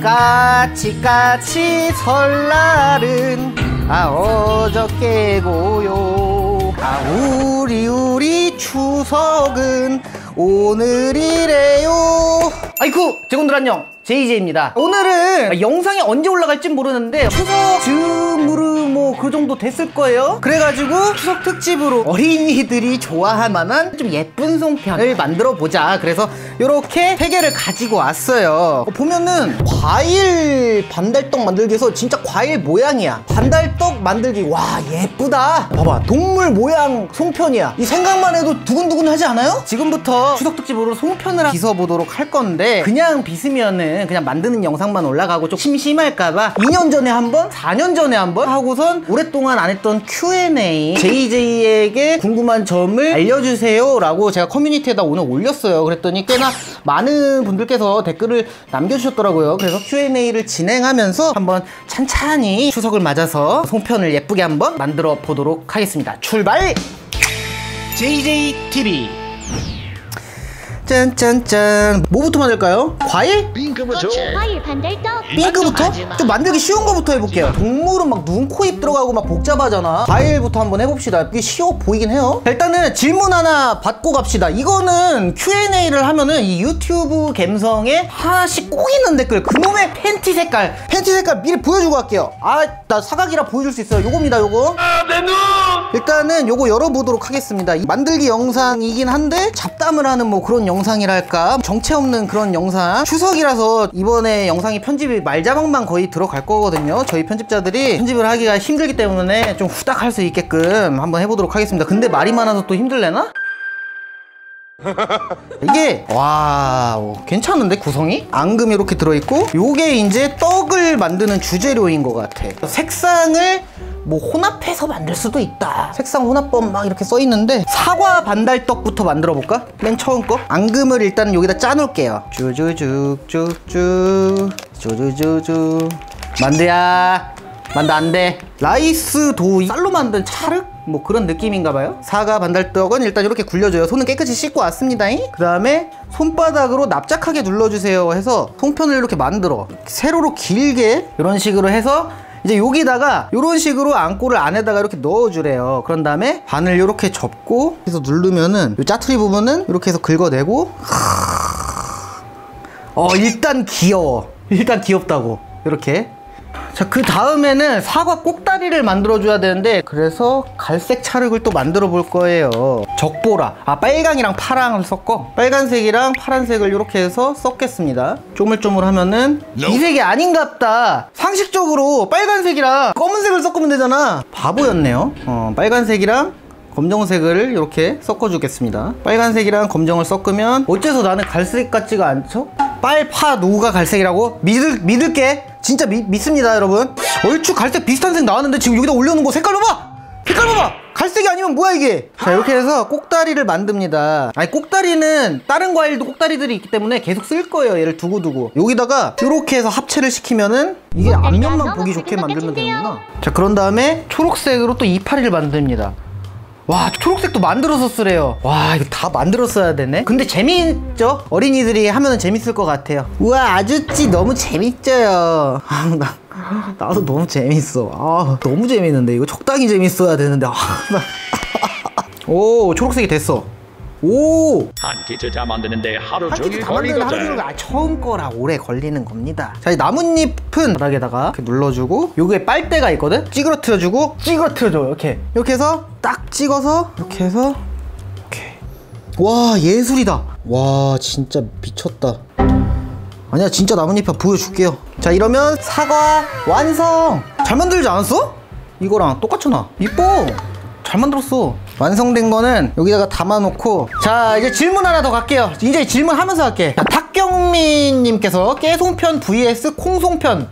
까치까치 설날은 어저께고요. 우리 추석은 오늘이래요. 아이쿠 제군들 안녕, JJ입니다. 오늘은 영상이 언제 올라갈진 모르는데 추석 즈음으로 뭐 그 정도 됐을 거예요. 그래가지고 추석 특집으로 어린이들이 좋아할 만한 좀 예쁜 송편을 만들어 보자. 그래서 이렇게 3개를 가지고 왔어요. 보면은 과일 반달떡 만들기에서 진짜 과일 모양이야. 반달떡 만들기, 와 예쁘다. 봐봐, 동물 모양 송편이야. 이 생각만 해도 두근두근 하지 않아요? 지금부터 추석 특집으로 송편을 빚어보도록 할 건데, 그냥 빚으면은 그냥 만드는 영상만 올라가고 좀 심심할까봐 2년 전에 한번, 4년 전에 한번 하고선 오랫동안 안 했던 Q&A, JJ에게 궁금한 점을 알려주세요 라고 제가 커뮤니티에다 오늘 올렸어요. 그랬더니 꽤나 많은 분들께서 댓글을 남겨주셨더라고요. 그래서 Q&A를 진행하면서 한번 찬찬히 추석을 맞아서 송편을 예쁘게 한번 만들어 보도록 하겠습니다. 출발! JJTV 짠짠짠. 뭐부터 만들까요? 과일? 핑크부터. 과일 반달떡. 핑크부터? 좀 만들기 쉬운 거부터 해볼게요. 동물은 막 눈, 코, 입 들어가고 막 복잡하잖아. 과일부터 한번 해봅시다. 이게 쉬워 보이긴 해요. 일단은 질문 하나 받고 갑시다. 이거는 Q&A를 하면은 이 유튜브 갬성에 하나씩 꼭 있는 댓글. 그놈의 팬티 색깔 미리 보여주고 갈게요. 나 사각이라 보여줄 수 있어요. 요겁니다, 요거. 내 눈! 일단은 요거 열어보도록 하겠습니다. 만들기 영상이긴 한데 잡담을 하는 뭐 그런 영상이랄까, 정체 없는 그런 영상. 추석이라서 이번에 영상이 편집이 말자막만 거의 들어갈 거거든요. 저희 편집자들이 편집을 하기가 힘들기 때문에 좀 후딱 할 수 있게끔 한번 해보도록 하겠습니다. 근데 말이 많아서 또 힘들래나? 이게 와 괜찮은데 구성이? 앙금이 이렇게 들어있고, 요게 이제 떡을 만드는 주재료인 것 같아. 색상을 뭐 혼합해서 만들 수도 있다. 색상 혼합법 막 이렇게 써 있는데, 사과 반달떡부터 만들어 볼까? 맨 처음 거 앙금을 일단 여기다 짜 놓을게요. 쭈쭈쭈쭈쭈 쭈쭈쭈쭈. 만두야, 만두 안돼. 라이스 도우, 쌀로 만든 차륵? 뭐 그런 느낌인가 봐요. 사과 반달떡은 일단 이렇게 굴려줘요. 손은 깨끗이 씻고 왔습니다. 그 다음에 손바닥으로 납작하게 눌러주세요 해서 송편을 이렇게 만들어. 세로로 길게 이런 식으로 해서 이제 여기다가 이런 식으로 안고를 안에다가 이렇게 넣어주래요. 그런 다음에 반을 이렇게 접고 해서 누르면은 이 짜투리 부분은 이렇게 해서 긁어내고. 일단 귀여워. 일단 귀엽다고. 이렇게. 자, 그 다음에는 사과 꼭다리를 만들어줘야 되는데, 그래서 갈색 찰흙을 또 만들어 볼 거예요. 적보라. 빨강이랑 파랑을 섞어. 빨간색이랑 파란색을 이렇게 해서 섞겠습니다. 쪼물쪼물하면은 이 색이 아닌갑다. 상식적으로 빨간색이랑 검은색을 섞으면 되잖아. 바보였네요. 빨간색이랑 검정색을 이렇게 섞어주겠습니다. 빨간색이랑 검정을 섞으면 어째서 나는 갈색 같지가 않죠? 빨파노가 갈색이라고? 믿을게. 진짜 믿습니다, 여러분. 얼추 갈색 비슷한 색 나왔는데 지금 여기다 올려놓은 거 색깔 봐봐! 색깔 봐봐! 갈색이 아니면 뭐야 이게? 자, 이렇게 해서 꼭다리를 만듭니다. 꼭다리는 다른 과일도 꼭다리들이 있기 때문에 계속 쓸 거예요. 얘를 두고두고. 여기다가 이렇게 해서 합체를 시키면은 이게 앞면만 보기 좋게 만들면 되는구나. 자, 그런 다음에 초록색으로 또 이파리를 만듭니다. 와, 초록색도 만들어서 쓰래요. 와, 이거 다 만들었어야 되네. 근데 재미있죠? 어린이들이 하면은 재밌을 것 같아요. 우와, 아주찌 너무 재밌죠요. 나도 너무 재밌어. 너무 재밌는데 이거 적당히 재밌어야 되는데. 오, 초록색이 됐어. 오! 한 키트 다 만드는데 하루 한 키트 종일 다 만드는 하루 종일 걸리거든. 처음 거라 오래 걸리는 겁니다. 자, 이 나뭇잎은 바닥에다가 이렇게 눌러주고, 요게 빨대가 있거든? 찌그러뜨려주고, 찌그러뜨려줘. 이렇게 해서 딱 찍어서 이렇게 해서 이렇게. 와, 예술이다. 와, 진짜 미쳤다. 아니야, 진짜 나뭇잎 보여줄게요. 자, 이러면 사과 완성! 잘 만들지 않았어? 이거랑 똑같잖아. 이뻐. 잘 만들었어. 완성된 거는 여기다가 담아놓고. 자, 이제 질문 하나 더 갈게요. 이제 질문하면서 할게. 자, 탁경민님께서 깨송편 vs 콩송편.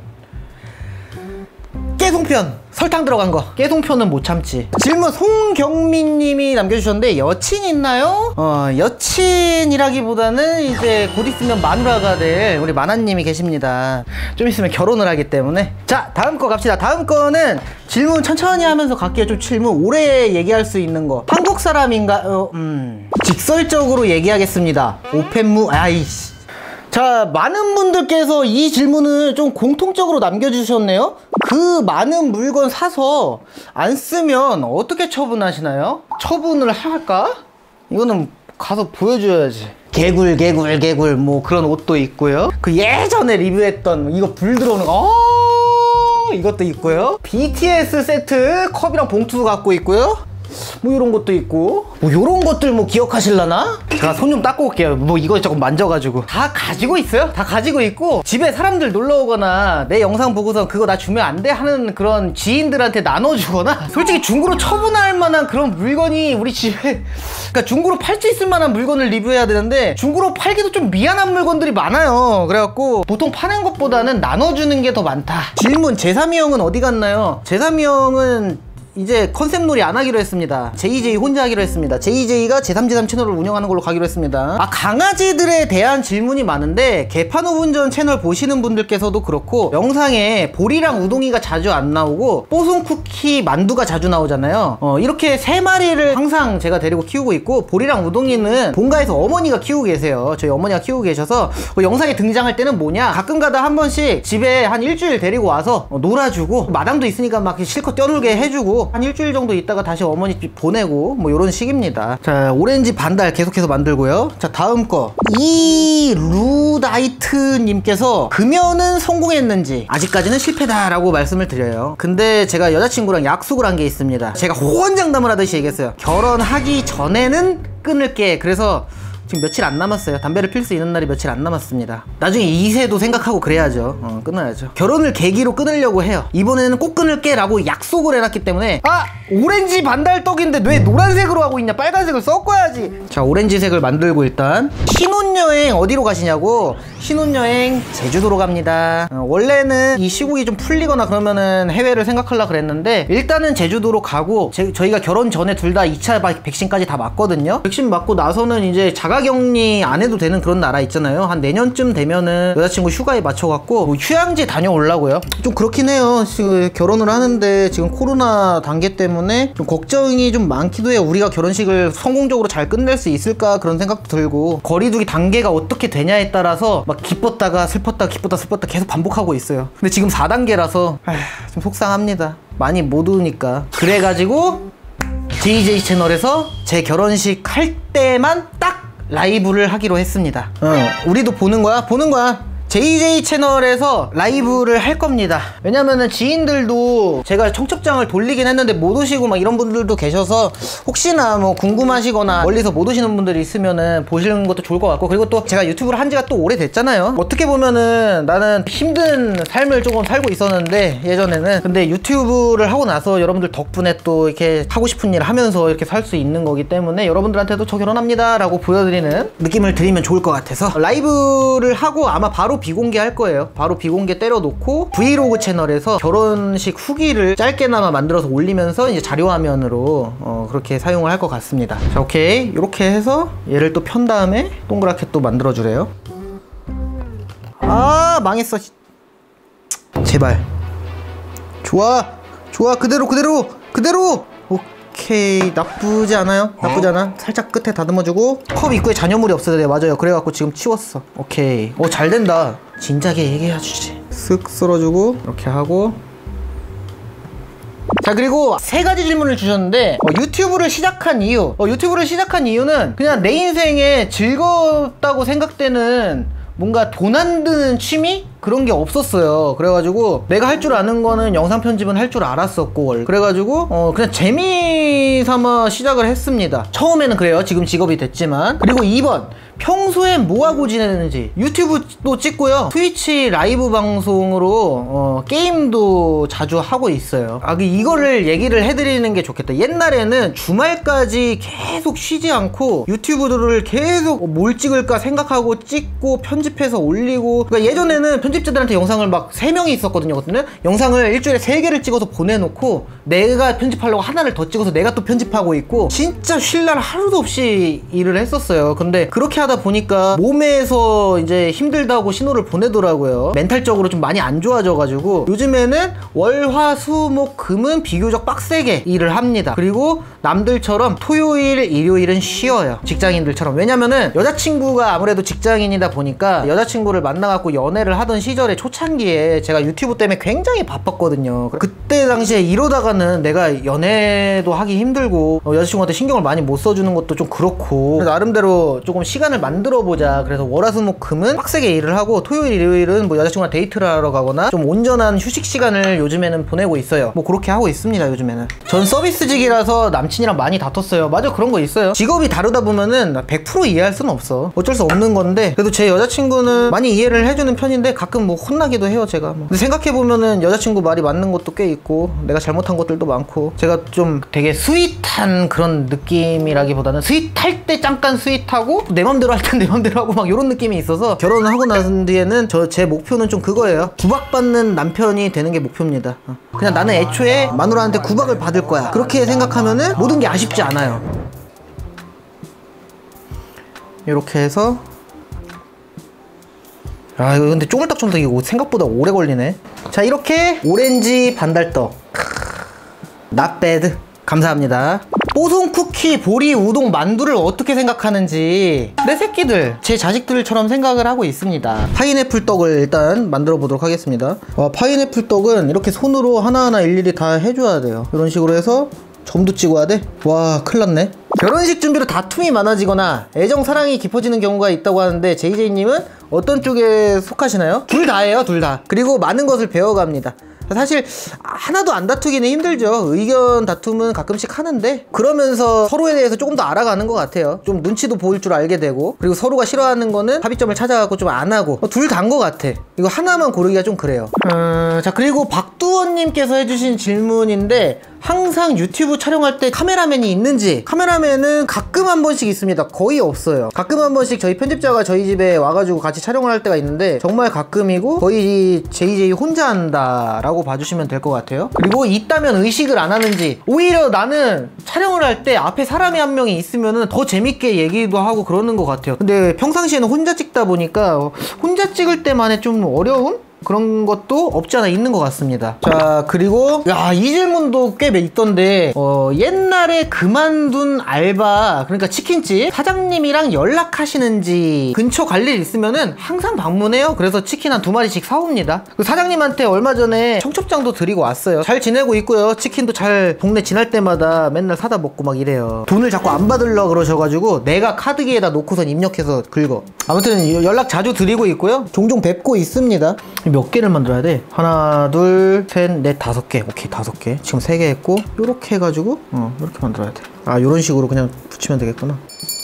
깨송편. 설탕 들어간 거. 깨송편은 못 참지. 질문 송경민님이 남겨주셨는데, 여친 있나요? 여친이라기보다는 이제 곧 있으면 마누라가 될 우리 마나님이 계십니다. 좀 있으면 결혼을 하기 때문에. 자, 다음 거 갑시다. 다음 거는 질문 천천히 하면서 갈게요. 좀 질문 오래 얘기할 수 있는 거. 한국 사람인가? 직설적으로 얘기하겠습니다. 오펜무. 아이씨. 자, 많은 분들께서 이 질문을 좀 공통적으로 남겨주셨네요. 그 많은 물건 사서 안 쓰면 어떻게 처분하시나요? 처분을 할까? 이거는 가서 보여줘야지. 개굴 뭐 그런 옷도 있고요. 그 예전에 리뷰했던 이거 불 들어오는 거 이것도 있고요. BTS 세트 컵이랑 봉투도 갖고 있고요. 뭐 이런 것도 있고 뭐 이런 것들 뭐 기억하실라나? 제가 손 좀 닦고 올게요. 뭐 이거 조금 만져가지고 다 가지고 있어요. 다 가지고 있고 집에 사람들 놀러 오거나 내 영상 보고서 그거 나 주면 안 돼 하는 그런 지인들한테 나눠주거나 솔직히 중고로 처분할 만한 그런 물건이 우리 집에 그러니까 중고로 팔 수 있을 만한 물건을 리뷰해야 되는데 중고로 팔기도 좀 미안한 물건들이 많아요. 그래갖고 보통 파는 것보다는 나눠주는 게 더 많다. 질문 제3위 형은 어디 갔나요? 제3위 형은 이제 컨셉놀이 안 하기로 했습니다. JJ 혼자 하기로 했습니다. JJ가 제3제3 채널을 운영하는 걸로 가기로 했습니다. 아, 강아지들에 대한 질문이 많은데 개판 5분 전 채널 보시는 분들께서도 그렇고 영상에 보리랑 우동이가 자주 안 나오고 뽀송 쿠키 만두가 자주 나오잖아요. 이렇게 3마리를 항상 제가 데리고 키우고 있고 보리랑 우동이는 본가에서 어머니가 키우고 계세요. 저희 어머니가 키우고 계셔서 영상에 등장할 때는 뭐냐, 가끔가다 한 번씩 집에 한 일주일 데리고 와서 놀아주고 마당도 있으니까 막 실컷 뛰어놀게 해주고 한 일주일 정도 있다가 다시 어머니 집 보내고 뭐 이런 식입니다. 자, 오렌지 반달 계속해서 만들고요. 자, 다음 거 이루다이트 님께서 금연은 성공했는지 아직까지는 실패다라고 말씀을 드려요. 근데 제가 여자친구랑 약속을 한 게 있습니다. 제가 호언장담을 하듯이 얘기했어요. 결혼하기 전에는 끊을게. 그래서 지금 며칠 안 남았어요. 담배를 필 수 있는 날이 며칠 안 남았습니다. 나중에 2세도 생각하고 그래야죠. 끊어야죠. 결혼을 계기로 끊으려고 해요. 이번에는 꼭 끊을게 라고 약속을 해놨기 때문에. 아! 오렌지 반달떡인데 왜 노란색으로 하고 있냐. 빨간색을 섞어야지. 자, 오렌지색을 만들고 일단 신혼여행 어디로 가시냐고. 신혼여행 제주도로 갑니다. 원래는 이 시국이 좀 풀리거나 그러면은 해외를 생각하려고 그랬는데 일단은 제주도로 가고 저희가 결혼 전에 둘 다 2차 백신까지 다 맞거든요. 백신 맞고 나서는 이제 자가격리 안 해도 되는 그런 나라 있잖아요. 한 내년쯤 되면은 여자친구 휴가에 맞춰갖고 뭐 휴양지 다녀오려고요. 좀 그렇긴 해요. 지금 결혼을 하는데 지금 코로나 단계 때문에 좀 걱정이 좀 많기도 해요. 우리가 결혼식을 성공적으로 잘 끝낼 수 있을까 그런 생각도 들고 거리두기 단계가 어떻게 되냐에 따라서 막 기뻤다가 슬펐다가 기뻤다 슬펐다 계속 반복하고 있어요. 근데 지금 4단계라서 좀 속상합니다. 많이 못 오니까. 그래가지고 JJ 채널에서 제 결혼식 할 때만 딱 라이브를 하기로 했습니다. 우리도 보는 거야? 보는 거야. JJ 채널에서 라이브를 할 겁니다. 왜냐면은 지인들도 제가 청첩장을 돌리긴 했는데 못 오시고 막 이런 분들도 계셔서 혹시나 뭐 궁금하시거나 멀리서 못 오시는 분들이 있으면은 보시는 것도 좋을 것 같고, 그리고 또 제가 유튜브를 한 지가 또 오래됐잖아요. 어떻게 보면은 나는 힘든 삶을 조금 살고 있었는데 예전에는, 근데 유튜브를 하고 나서 여러분들 덕분에 또 이렇게 하고 싶은 일 하면서 이렇게 살 수 있는 거기 때문에 여러분들한테도 저 결혼합니다 라고 보여드리는 느낌을 드리면 좋을 것 같아서 라이브를 하고 아마 바로 비공개 할 거예요. 바로 비공개 때려놓고 브이로그 채널에서 결혼식 후기를 짧게나마 만들어서 올리면서 이제 자료화면으로 그렇게 사용을 할 것 같습니다. 자, 오케이. 이렇게 해서 얘를 또 편 다음에 동그랗게 또 만들어 주래요. 아, 망했어. 제발. 좋아. 그대로. 오케이. 나쁘지 않아요. 나쁘지 않아. 살짝 끝에 다듬어주고 컵 입구에 잔여물이 없어야 돼. 맞아요. 그래갖고 지금 치웠어. 오케이. 잘 된다. 진작에 얘기해주지. 쓱 썰어주고 이렇게 하고. 자, 그리고 3가지 질문을 주셨는데 유튜브를 시작한 이유. 유튜브를 시작한 이유는 그냥 내 인생에 즐겁다고 생각되는 뭔가 돈 안 드는 취미? 그런 게 없었어요. 그래가지고 내가 할 줄 아는 거는 영상 편집은 할 줄 알았었고, 그래가지고 그냥 재미삼아 시작을 했습니다. 처음에는 그래요. 지금 직업이 됐지만. 그리고 2번, 평소엔 뭐하고 지내는지. 유튜브도 찍고요, 트위치 라이브 방송으로 게임도 자주 하고 있어요. 이거를 얘기를 해드리는 게 좋겠다. 옛날에는 주말까지 계속 쉬지 않고 유튜브들을 계속 뭘 찍을까 생각하고 찍고 편집해서 올리고. 그러니까 예전에는 편집자들한테 영상을 막 3명이 있었거든요. 영상을 일주일에 3개를 찍어서 보내놓고 내가 편집하려고 하나를 더 찍어서 내가 또 편집하고 있고, 진짜 쉴 날 하루도 없이 일을 했었어요. 근데 그렇게 하다 보니까 몸에서 이제 힘들다고 신호를 보내더라고요. 멘탈적으로 좀 많이 안 좋아져가지고 요즘에는 월, 화, 수, 목, 금은 비교적 빡세게 일을 합니다. 그리고 남들처럼 토요일, 일요일은 쉬어요. 직장인들처럼. 왜냐면은 여자친구가 아무래도 직장인이다 보니까 여자친구를 만나갖고 연애를 하던 시절에 초창기에 제가 유튜브 때문에 굉장히 바빴거든요. 그때 당시에 이러다가는 내가 연애도 하기 힘들고 여자친구한테 신경을 많이 못 써주는 것도 좀 그렇고, 나름대로 조금 시간을 만들어보자. 그래서 월화수목금은 빡세게 일을 하고 토요일, 일요일은 뭐 여자친구랑 데이트를 하러 가거나 좀 온전한 휴식 시간을 요즘에는 보내고 있어요. 뭐 그렇게 하고 있습니다. 요즘에는 전 서비스직이라서 남친이랑 많이 다퉜어요. 맞아, 그런 거 있어요. 직업이 다르다 보면은 100% 이해할 수는 없어. 어쩔 수 없는 건데, 그래도 제 여자친구는 많이 이해를 해주는 편인데 가끔 뭐 혼나기도 해요, 제가. 근데 생각해보면은 여자친구 말이 맞는 것도 꽤 있고 내가 잘못한 것들도 많고, 제가 좀 되게 스윗한 그런 느낌이라기보다는 스윗할 때 잠깐 스윗하고 내 맘대로 할 땐 내 맘대로 하고 막 이런 느낌이 있어서, 결혼을 하고 난 뒤에는 제 목표는 좀 그거예요. 구박받는 남편이 되는 게 목표입니다. 그냥 나는 애초에 마누라한테 구박을 받을 거야, 그렇게 생각하면은 모든 게 아쉽지 않아요. 이렇게 해서, 아 이거 근데 쪼물딱쪼물딱 이거 생각보다 오래 걸리네. 자, 이렇게 오렌지 반달떡 not bad. 감사합니다. 뽀송 쿠키, 보리, 우동, 만두를 어떻게 생각하는지 내 새끼들, 제 자식들처럼 생각을 하고 있습니다. 파인애플 떡을 일단 만들어 보도록 하겠습니다. 파인애플 떡은 이렇게 손으로 하나하나 일일이 다 해줘야 돼요. 이런 식으로 해서 점도 찍어야 돼? 와, 큰일 났네. 결혼식 준비로 다툼이 많아지거나 애정 사랑이 깊어지는 경우가 있다고 하는데, JJ님은 어떤 쪽에 속하시나요? 둘 다예요, 둘 다. 그리고 많은 것을 배워갑니다. 사실 하나도 안 다투기는 힘들죠. 의견 다툼은 가끔씩 하는데, 그러면서 서로에 대해서 조금 더 알아가는 것 같아요. 좀 눈치도 보일 줄 알게 되고, 그리고 서로가 싫어하는 거는 합의점을 찾아가고 좀 안 하고, 둘 다인 것 같아. 이거 하나만 고르기가 좀 그래요. 자, 그리고 박두원님께서 해주신 질문인데, 항상 유튜브 촬영할 때 카메라맨이 있는지. 카메라맨은 가끔 한 번씩 있습니다. 거의 없어요. 가끔 한 번씩 저희 편집자가 저희 집에 와가지고 같이 촬영을 할 때가 있는데, 정말 가끔이고 거의 JJ 혼자 한다 라고 봐주시면 될 것 같아요. 그리고 있다면 의식을 안 하는지. 오히려 나는 촬영을 할 때 앞에 사람이 한 명이 있으면 더 재밌게 얘기도 하고 그러는 것 같아요. 근데 평상시에는 혼자 찍다 보니까 혼자 찍을 때만의 좀 어려움? 그런 것도 없지 않아 있는 것 같습니다. 자, 그리고 이 질문도 꽤 있던데, 옛날에 그만둔 알바, 그러니까 치킨집 사장님이랑 연락하시는지, 근처 갈 일 있으면은 항상 방문해요. 그래서 치킨 한 2마리씩 사옵니다. 그 사장님한테 얼마 전에 청첩장도 드리고 왔어요. 잘 지내고 있고요. 치킨도 잘 동네 지날 때마다 맨날 사다 먹고 막 이래요. 돈을 자꾸 안 받으려고 그러셔가지고 내가 카드기에다 놓고선 입력해서 긁어. 아무튼 연락 자주 드리고 있고요. 종종 뵙고 있습니다. 몇 개를 만들어야 돼? 하나, 둘, 셋, 넷, 5개. 오케이, 5개. 지금 3개 했고, 요렇게 해가지고 요렇게 만들어야 돼. 요런 식으로 그냥 붙이면 되겠구나.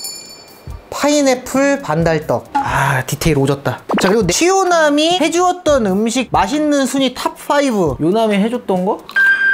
파인애플 반달떡. 디테일 오졌다. 자, 그리고 시오남이 해주었던 음식 맛있는 순위 탑5. 요남이 해줬던 거?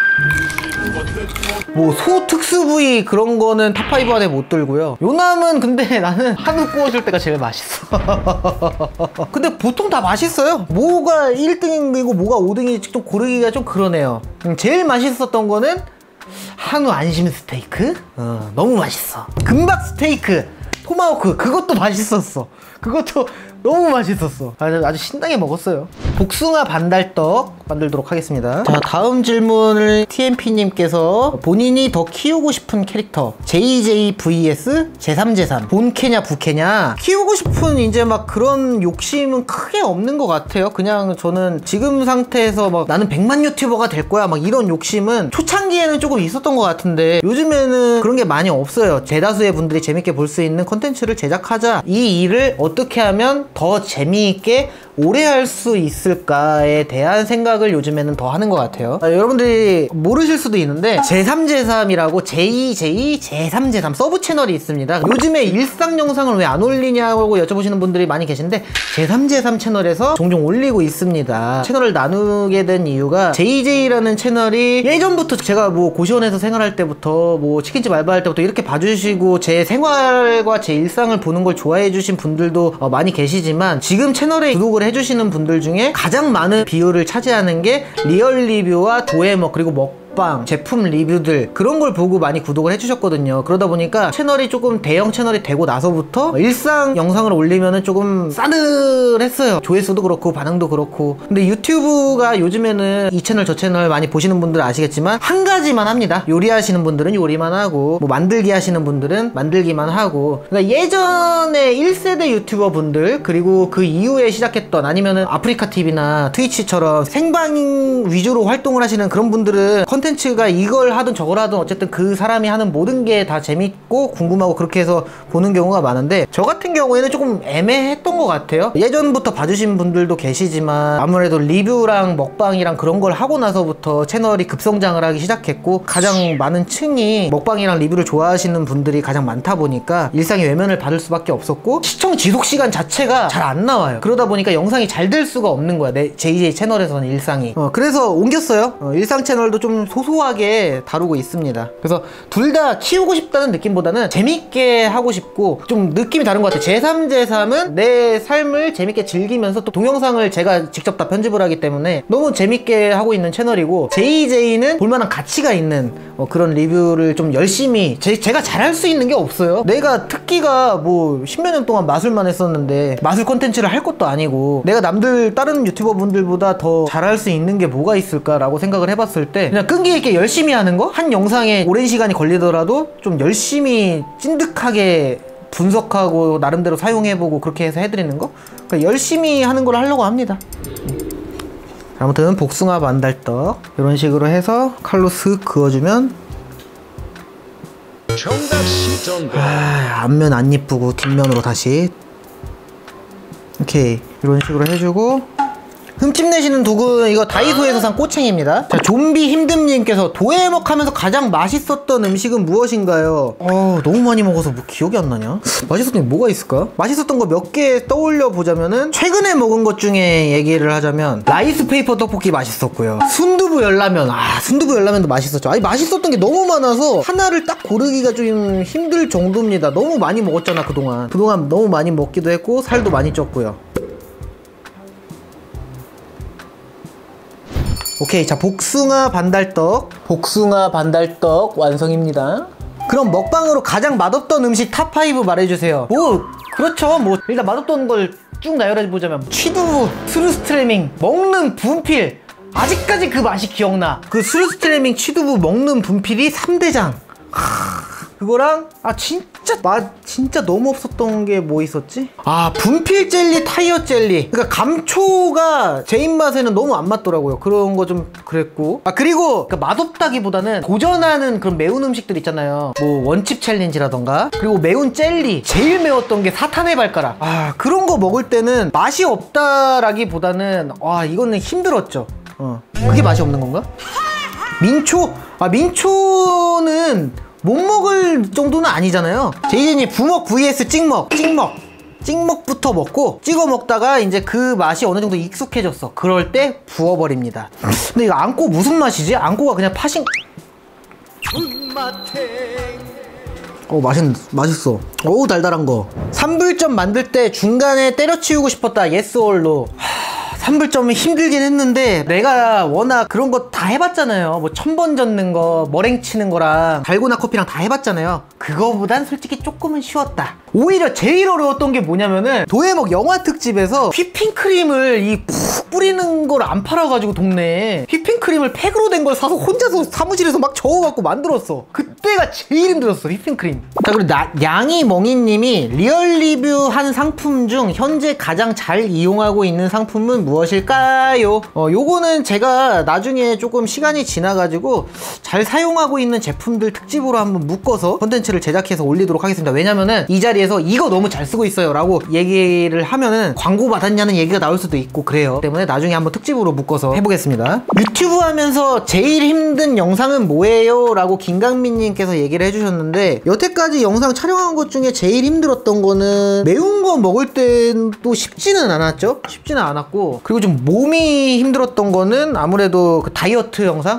뭐 소 특수 부위 그런 거는 탑5 안에 못 들고요. 요남은 근데 나는 한우 구워줄 때가 제일 맛있어. 근데 보통 다 맛있어요. 뭐가 1등이고 뭐가 5등인지 좀 고르기가 좀 그러네요. 제일 맛있었던 거는 한우 안심 스테이크. 너무 맛있어. 금박 스테이크, 토마호크, 그것도 맛있었어. 그것도 너무 맛있었어. 아주 신나게 먹었어요. 복숭아 반달떡 만들도록 하겠습니다. 자, 다음 질문을 TMP님께서 본인이 더 키우고 싶은 캐릭터 JJ vs 제3제3 본캐냐 부캐냐. 키우고 싶은 이제 막 그런 욕심은 크게 없는 것 같아요. 그냥 저는 지금 상태에서 막 나는 100만 유튜버가 될 거야 막 이런 욕심은 초창기에는 조금 있었던 것 같은데, 요즘에는 그런 게 많이 없어요. 대다수의 분들이 재밌게 볼 수 있는 컨텐츠를 제작하자. 이 일을 어떻게 하면 더 재미있게 오래 할 수 있을까에 대한 생각을 요즘에는 더 하는 것 같아요. 여러분들이 모르실 수도 있는데 제3제3이라고 JJ 제3제3 서브 채널이 있습니다. 요즘에 일상 영상을 왜 안 올리냐고 여쭤보시는 분들이 많이 계신데, 제3제3 채널에서 종종 올리고 있습니다. 채널을 나누게 된 이유가, JJ라는 채널이 예전부터 제가 뭐 고시원에서 생활할 때부터 뭐 치킨집 알바할 때부터 이렇게 봐주시고 제 생활과 제 일상을 보는 걸 좋아해 주신 분들도 많이 계시지만, 지금 채널에 구독을 해주시는 분들 중에 가장 많은 비율을 차지하는 게 리얼 리뷰와 도해먹, 그리고 먹방, 제품 리뷰들 그런 걸 보고 많이 구독을 해주셨거든요. 그러다 보니까 채널이 조금 대형 채널이 되고 나서부터 일상 영상을 올리면은 조금 싸늘했어요. 조회수도 그렇고 반응도 그렇고. 근데 유튜브가 요즘에는 이 채널 저 채널 많이 보시는 분들은 아시겠지만 한 가지만 합니다. 요리하시는 분들은 요리만 하고 뭐 만들기 하시는 분들은 만들기만 하고. 그러니까 예전에 1세대 유튜버 분들 그리고 그 이후에 시작했던 아니면은 아프리카 TV나 트위치처럼 생방 위주로 활동을 하시는 그런 분들은 컨텐츠가 이걸 하든 저걸 하든 어쨌든 그 사람이 하는 모든 게 다 재밌고 궁금하고 그렇게 해서 보는 경우가 많은데, 저 같은 경우에는 조금 애매했던 것 같아요. 예전부터 봐주신 분들도 계시지만 아무래도 리뷰랑 먹방이랑 그런 걸 하고 나서부터 채널이 급성장을 하기 시작했고 가장 많은 층이 먹방이랑 리뷰를 좋아하시는 분들이 가장 많다 보니까 일상의 외면을 받을 수밖에 없었고 시청 지속 시간 자체가 잘 안 나와요. 그러다 보니까 영상이 잘 될 수가 없는 거야, 내 JJ 채널에서는 일상이. 그래서 옮겼어요. 일상 채널도 좀 소소하게 다루고 있습니다. 그래서 둘 다 키우고 싶다는 느낌보다는 재밌게 하고 싶고 좀 느낌이 다른 것 같아요. 제3, 제3은 내 삶을 재밌게 즐기면서 또 동영상을 제가 직접 다 편집을 하기 때문에 너무 재밌게 하고 있는 채널이고, JJ는 볼만한 가치가 있는 그런 리뷰를 좀 열심히 제가 잘할 수 있는 게 없어요. 내가 특기가 뭐 10몇 년 동안 마술만 했었는데 마술 콘텐츠를 할 것도 아니고 내가 남들 다른 유튜버 분들보다 더 잘할 수 있는 게 뭐가 있을까라고 생각을 해봤을 때 그냥 끈기 있게 열심히 하는 거? 한 영상에 오랜 시간이 걸리더라도 좀 열심히 찐득하게 분석하고 나름대로 사용해보고 그렇게 해서 해드리는 거? 그러니까 열심히 하는 걸 하려고 합니다. 아무튼 복숭아 반달떡 이런 식으로 해서 칼로 슥 그어주면, 앞면 안 이쁘고 뒷면으로 다시 오케이 이런 식으로 해주고, 흠집 내시는 도구 이거 다이소에서 산 꼬챙입니다. 자, 좀비 힘듦님께서 도해먹 하면서 가장 맛있었던 음식은 무엇인가요? 너무 많이 먹어서 뭐 기억이 안 나냐? 맛있었던 게 뭐가 있을까? 맛있었던 거 몇 개 떠올려 보자면은 최근에 먹은 것 중에 얘기를 하자면 라이스 페이퍼 떡볶이 맛있었고요. 순두부 열라면, 순두부 열라면도 맛있었죠. 아니 맛있었던 게 너무 많아서 하나를 딱 고르기가 좀 힘들 정도입니다. 너무 많이 먹었잖아 그동안 너무 많이 먹기도 했고 살도 많이 쪘고요. 오케이, 자 복숭아 반달떡 완성입니다. 그럼 먹방으로 가장 맛없던 음식 탑5 말해주세요. 뭐 그렇죠, 뭐 일단 맛없던 걸 쭉 나열해보자면 취두부, 스루스트레밍, 먹는 분필, 아직까지 그 맛이 기억나. 그 스루스트레밍, 취두부, 먹는 분필이 3대장. 그거랑 진짜 너무 없었던 게 뭐 있었지? 분필 젤리, 타이어 젤리. 그러니까 감초가 제 입맛에는 너무 안 맞더라고요. 그런 거 좀 그랬고, 그리고 그러니까 맛없다기보다는 도전하는 그런 매운 음식들 있잖아요. 뭐 원칩 챌린지라던가, 그리고 매운 젤리. 제일 매웠던 게 사탄의 발가락. 그런 거 먹을 때는 맛이 없다라기보다는 이거는 힘들었죠. 그게 맛이 없는 건가? 민초? 민초는 못 먹을 정도는 아니잖아요. 제이진이 부먹 vs 찍먹부터 먹고 찍어 먹다가 이제 그 맛이 어느 정도 익숙해졌어. 그럴 때 부어버립니다. 근데 이거 안고 무슨 맛이지? 안고가 그냥 파신 맛있어. 달달한 거. 산불점 만들 때 중간에 때려치우고 싶었다. yes or로. 산불점이 힘들긴 했는데 내가 워낙 그런 거 다 해봤잖아요. 뭐 1000번 젓는 거, 머랭 치는 거랑 달고나 커피랑 다 해봤잖아요. 그거보단 솔직히 조금은 쉬웠다. 오히려 제일 어려웠던 게 뭐냐면은 도해먹 영화 특집에서 휘핑크림을 푹 뿌리는 걸 안 팔아가지고 동네에 휘핑크림을 팩으로 된 걸 사서 혼자서 사무실에서 막 저어갖고 만들었어. 그때가 제일 힘들었어, 휘핑크림. 자, 그리고 양이멍이님이 리얼 리뷰한 상품 중 현재 가장 잘 이용하고 있는 상품은 무엇일까요? 요거는 제가 나중에 조금 시간이 지나가지고 잘 사용하고 있는 제품들 특집으로 한번 묶어서 컨텐츠를 제작해서 올리도록 하겠습니다. 왜냐면은 이 자리에서 이거 너무 잘 쓰고 있어요 라고 얘기를 하면은 광고 받았냐는 얘기가 나올 수도 있고 그래요. 때문에 나중에 한번 특집으로 묶어서 해보겠습니다. 유튜브 하면서 제일 힘든 영상은 뭐예요? 라고 김강민님께서 얘기를 해주셨는데, 여태까지 영상 촬영한 것 중에 제일 힘들었던 거는 매운 거 먹을 때도 쉽지는 않았죠? 쉽지는 않았고, 그리고 좀 몸이 힘들었던 거는 아무래도 그 다이어트 영상?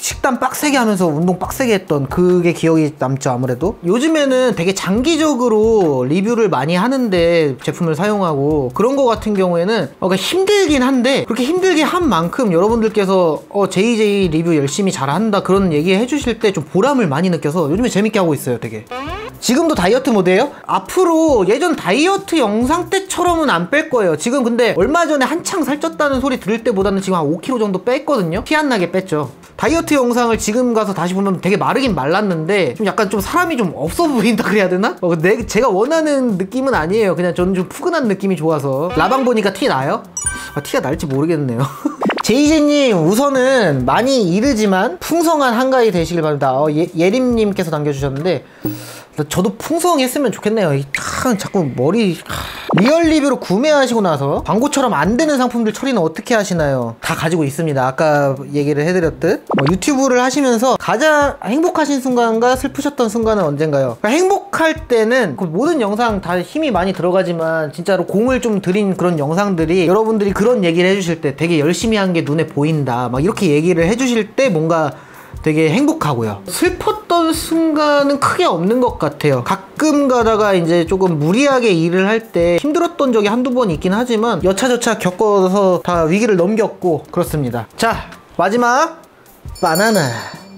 식단 빡세게 하면서 운동 빡세게 했던 그게 기억이 남죠. 아무래도 요즘에는 되게 장기적으로 리뷰를 많이 하는데 제품을 사용하고 그런 거 같은 경우에는 힘들긴 한데 그렇게 힘들게 한 만큼 여러분들께서 JJ 리뷰 열심히 잘한다 그런 얘기 해주실 때 좀 보람을 많이 느껴서 요즘에 재밌게 하고 있어요. 되게. 지금도 다이어트 모드예요? 앞으로 예전 다이어트 영상 때처럼은 안 뺄 거예요. 지금 근데 얼마 전에 한창 살쪘다는 소리 들을 때보다는 지금 한 5kg 정도 뺐거든요. 티 안 나게 뺐죠. 다이어트 영상을 지금 가서 다시 보면 되게 마르긴 말랐는데 좀 약간 좀 사람이 좀 없어 보인다 그래야 되나? 제가 원하는 느낌은 아니에요. 그냥 저는 좀 푸근한 느낌이 좋아서. 라방 보니까 티 나요? 티가 날지 모르겠네요. 제이제님 우선은 많이 이르지만 풍성한 한가위 되시길 바랍니다. 예림님께서 남겨주셨는데 저도 풍성했으면 좋겠네요. 자꾸 머리 리얼 리뷰로 구매하시고 나서 광고처럼 안 되는 상품들 처리는 어떻게 하시나요? 다 가지고 있습니다. 아까 얘기를 해드렸듯 유튜브를 하시면서 가장 행복하신 순간과 슬프셨던 순간은 언젠가요? 그러니까 행복할 때는 그 모든 영상 다 힘이 많이 들어가지만 진짜로 공을 좀 들인 그런 영상들이 여러분들이 그런 얘기를 해주실 때 되게 열심히 한 게 눈에 보인다 막 이렇게 얘기를 해주실 때 뭔가 되게 행복하고요. 슬펐던 순간은 크게 없는 것 같아요. 가끔 가다가 이제 조금 무리하게 일을 할 때 힘들었던 적이 한두 번 있긴 하지만 여차저차 겪어서 다 위기를 넘겼고 그렇습니다. 자, 마지막 바나나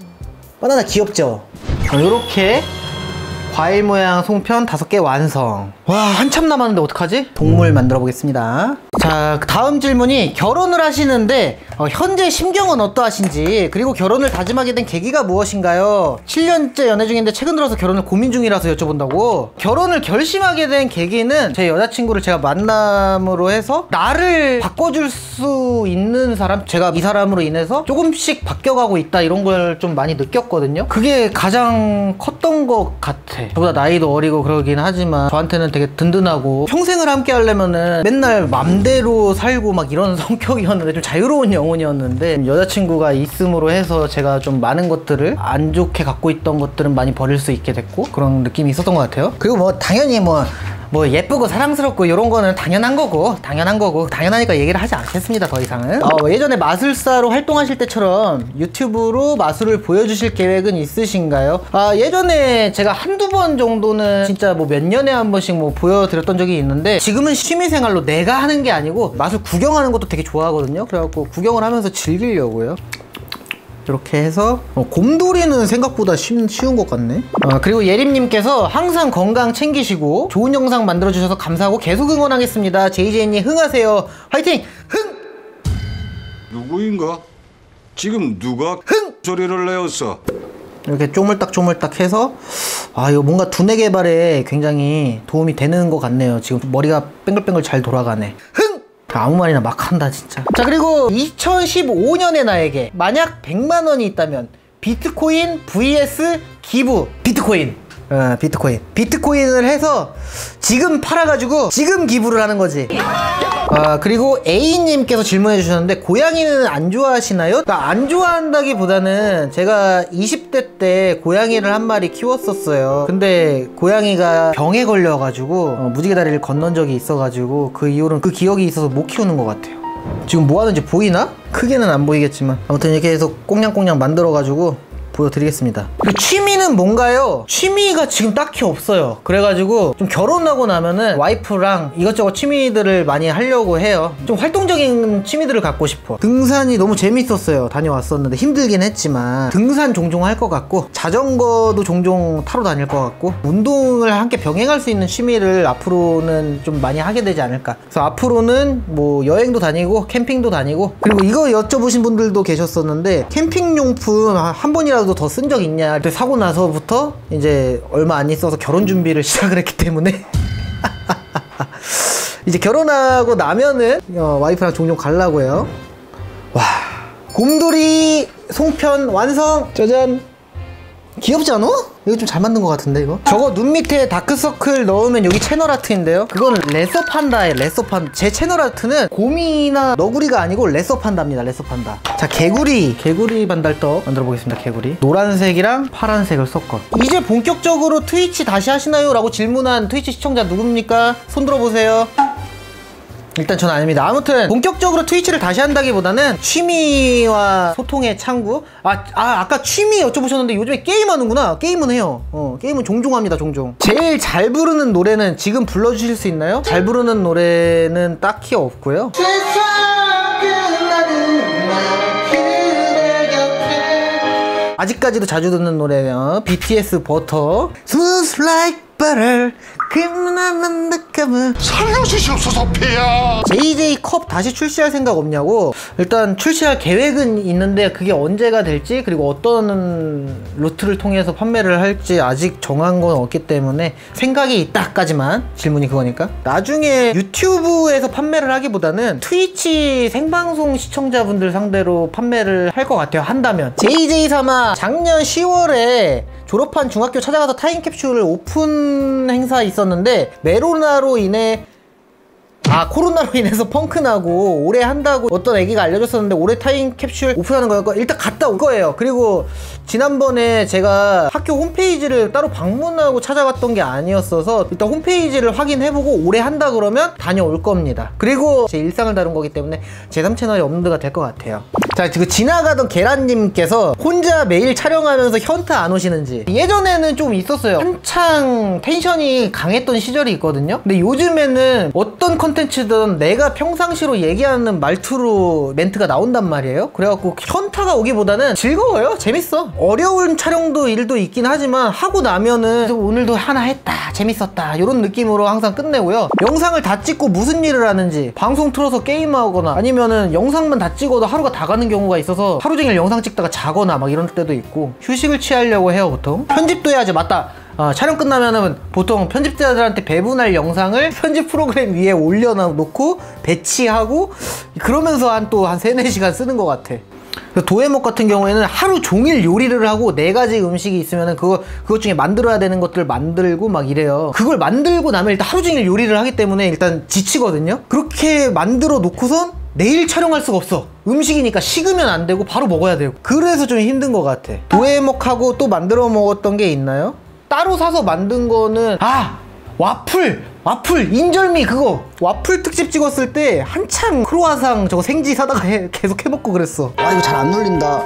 귀엽죠? 이렇게 과일 모양 송편 5개 완성. 와, 한참 남았는데 어떡하지? 동물 만들어 보겠습니다. 자, 다음 질문이 결혼을 하시는데 현재 심경은 어떠하신지, 그리고 결혼을 다짐하게 된 계기가 무엇인가요? 7년째 연애 중인데 최근 들어서 결혼을 고민 중이라서 여쭤본다고. 결혼을 결심하게 된 계기는 제 여자친구를 제가 만남으로 해서 나를 바꿔줄 수 있는 사람, 제가 이 사람으로 인해서 조금씩 바뀌어가고 있다 이런 걸 좀 많이 느꼈거든요. 그게 가장 컸던 것 같아. 저보다 나이도 어리고 그러긴 하지만 저한테는 되게 든든하고, 평생을 함께 하려면은 맨날 맘대로 살고 막 이런 성격이었는데 좀 자유로운 영혼이었는데, 여자친구가 있음으로 해서 제가 좀 많은 것들을 안 좋게 갖고 있던 것들은 많이 버릴 수 있게 됐고 그런 느낌이 있었던 것 같아요. 그리고 뭐 당연히 뭐 예쁘고 사랑스럽고 이런 거는 당연한 거고 당연하니까 얘기를 하지 않겠습니다. 더 이상은. 예전에 마술사로 활동하실 때처럼 유튜브로 마술을 보여주실 계획은 있으신가요? 예전에 제가 한두 번 정도는 진짜 뭐 몇 년에 한 번씩 뭐 보여드렸던 적이 있는데, 지금은 취미생활로 내가 하는 게 아니고 마술 구경하는 것도 되게 좋아하거든요. 그래갖고 구경을 하면서 즐기려고요. 이렇게 해서 곰돌이는 생각보다 쉬운 것 같네. 그리고 예림님께서 항상 건강 챙기시고 좋은 영상 만들어주셔서 감사하고 계속 응원하겠습니다. JJ님 흥하세요. 화이팅! 흥! 누구인가? 지금 누가 흥! 소리를 내었어? 이렇게 쪼물딱 해서 이거 뭔가 두뇌 개발에 굉장히 도움이 되는 것 같네요. 지금 머리가 뱅글뱅글 잘 돌아가네. 흥! 아무 말이나 막 한다 진짜. 자, 그리고 2015년의 나에게 만약 100만 원이 있다면 비트코인 vs 기부. 비트코인을 해서 지금 팔아가지고 지금 기부를 하는 거지. 그리고 A님께서 질문해 주셨는데, 고양이는 안 좋아하시나요? 그러니까 안 좋아한다기보다는 제가 20대 때 고양이를 한 마리 키웠었어요. 근데 고양이가 병에 걸려가지고 무지개 다리를 건넌 적이 있어가지고 그 이후로는 그 기억이 있어서 못 키우는 것 같아요. 지금 뭐 하는지 보이나? 크게는 안 보이겠지만 아무튼 이렇게 해서 꽁냥꽁냥 만들어가지고 보여드리겠습니다. 취미는 뭔가요? 취미가 지금 딱히 없어요. 그래가지고 좀 결혼하고 나면은 와이프랑 이것저것 취미들을 많이 하려고 해요. 좀 활동적인 취미들을 갖고 싶어. 등산이 너무 재밌었어요. 다녀왔었는데 힘들긴 했지만 등산 종종 할 것 같고, 자전거도 종종 타러 다닐 것 같고, 운동을 함께 병행할 수 있는 취미를 앞으로는 좀 많이 하게 되지 않을까. 그래서 앞으로는 뭐 여행도 다니고 캠핑도 다니고, 그리고 이거 여쭤보신 분들도 계셨었는데, 캠핑용품 한 번이라도 더 쓴 적 있냐. 그때 사고 나서부터 이제 얼마 안 있어서 결혼 준비를 시작을 했기 때문에 이제 결혼하고 나면은 와이프랑 종종 가려고 해요. 와, 곰돌이 송편 완성! 짜잔! 귀엽지 않아? 이거 좀 잘 만든 것 같은데 이거? 저거 눈 밑에 다크서클 넣으면 여기 채널 아트인데요? 그건 레서판다예요. 레서판. 제 채널 아트는 곰이나 너구리가 아니고 레서판다입니다. 레서판다. 자, 개구리 반달떡 만들어 보겠습니다. 개구리 노란색이랑 파란색을 섞어. 이제 본격적으로 트위치 다시 하시나요? 라고 질문한 트위치 시청자 누굽니까? 손 들어보세요. 일단 저는 아닙니다. 아무튼 본격적으로 트위치를 다시 한다기보다는 취미와 소통의 창구. 아까 취미 여쭤보셨는데 요즘에 게임하는구나. 게임은 해요. 게임은 종종 합니다. 종종. 제일 잘 부르는 노래는 지금 불러주실 수 있나요? 잘 부르는 노래는 딱히 없고요. 아직까지도 자주 듣는 노래요. BTS 버터. Smooth like butter. 살려주시옵소서 폐야. JJ 컵 다시 출시할 생각 없냐고. 일단 출시할 계획은 있는데 그게 언제가 될지 그리고 어떤 루트를 통해서 판매를 할지 아직 정한 건 없기 때문에 생각이 있다까지만 질문이 그거니까. 나중에 유튜브에서 판매를 하기보다는 트위치 생방송 시청자분들 상대로 판매를 할 것 같아요. 한다면. JJ 사마 작년 10월에 졸업한 중학교 찾아가서 타임캡슐 오픈 행사 있었는데 코로나로 인해서 펑크나고 올해 한다고 어떤 애기가 알려줬었는데 올해 타임캡슐 오픈하는 거였고 일단 갔다 올 거예요. 그리고 지난번에 제가 학교 홈페이지를 따로 방문하고 찾아갔던 게 아니었어서 일단 홈페이지를 확인해보고 올해 한다 그러면 다녀올 겁니다. 그리고 제 일상을 다룬 거기 때문에 제3채널이 업로드가 될 것 같아요. 자, 지금 지나가던 계란님께서 혼자 매일 촬영하면서 현타 안 오시는지. 예전에는 좀 있었어요. 한창 텐션이 강했던 시절이 있거든요. 근데 요즘에는 어떤 컨텐츠든 내가 평상시로 얘기하는 말투로 멘트가 나온단 말이에요. 그래갖고 현타가 오기보다는 즐거워요. 재밌어. 어려운 촬영도 일도 있긴 하지만 하고 나면은 오늘도 하나 했다, 재밌었다, 이런 느낌으로 항상 끝내고요. 영상을 다 찍고 무슨 일을 하는지, 방송 틀어서 게임하거나 아니면은 영상만 다 찍어도 하루가 다 가는 경우가 있어서 하루 종일 영상 찍다가 자거나 막 이런 때도 있고 휴식을 취하려고 해요. 보통 편집도 해야지. 맞다, 촬영 끝나면은 보통 편집자들한테 배분할 영상을 편집 프로그램 위에 올려놓고 배치하고 그러면서 한 3-4시간 쓰는 것 같아. 도에먹 같은 경우에는 하루 종일 요리를 하고 4가지 음식이 있으면은 그것 중에 만들어야 되는 것들을 만들고 막 이래요. 그걸 만들고 나면 일단 하루 종일 요리를 하기 때문에 일단 지치거든요. 그렇게 만들어 놓고선 내일 촬영할 수가 없어. 음식이니까 식으면 안 되고 바로 먹어야 되고. 그래서 좀 힘든 것 같아. 도에먹하고 또 만들어 먹었던 게 있나요? 따로 사서 만든 거는 와플 인절미 그거 와플 특집 찍었을 때 한참 크로아상 저거 생지 사다가 계속 해먹고 그랬어. 이거 잘 안 눌린다.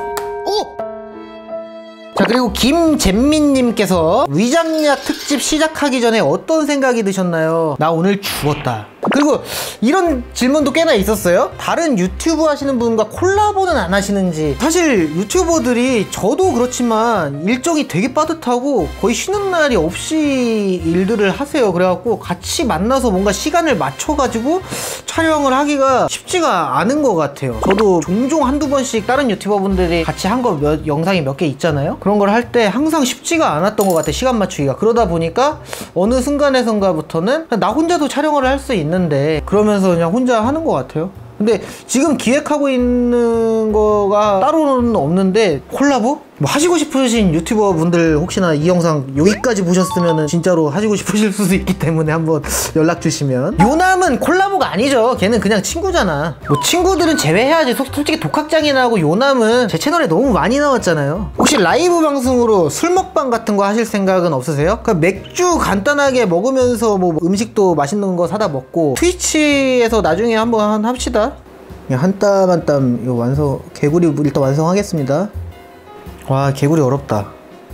자, 그리고 김잼민님께서 위장약 특집 시작하기 전에 어떤 생각이 드셨나요? 나 오늘 죽었다. 그리고 이런 질문도 꽤나 있었어요. 다른 유튜브 하시는 분과 콜라보는 안 하시는지. 사실 유튜버들이 저도 그렇지만 일정이 되게 빠듯하고 거의 쉬는 날이 없이 일들을 하세요. 그래갖고 같이 만나서 뭔가 시간을 맞춰가지고 촬영을 하기가 쉽지가 않은 것 같아요. 저도 종종 한두 번씩 다른 유튜버분들이 같이 한 거 영상이 몇 개 있잖아요. 그런 걸 할 때 항상 쉽지가 않았던 것 같아, 시간 맞추기가. 그러다 보니까 어느 순간에선가부터는 나 혼자도 촬영을 할 수 있는데 그러면서 그냥 혼자 하는 것 같아요. 근데 지금 기획하고 있는 거가 따로는 없는데 콜라보? 뭐 하시고 싶으신 유튜버 분들 혹시나 이 영상 여기까지 보셨으면 진짜로 하시고 싶으실 수도 있기 때문에 한번 연락 주시면. 요남은 콜라보가 아니죠. 걔는 그냥 친구잖아. 뭐 친구들은 제외해야지. 솔직히 독학장이나하고 요남은 제 채널에 너무 많이 나왔잖아요. 혹시 라이브 방송으로 술 먹방 같은 거 하실 생각은 없으세요? 그러니까 맥주 간단하게 먹으면서 뭐 음식도 맛있는 거 사다 먹고 트위치에서 나중에 한번 합시다. 한 땀 한 땀 이거 개구리 일단 완성하겠습니다. 와, 개구리 어렵다.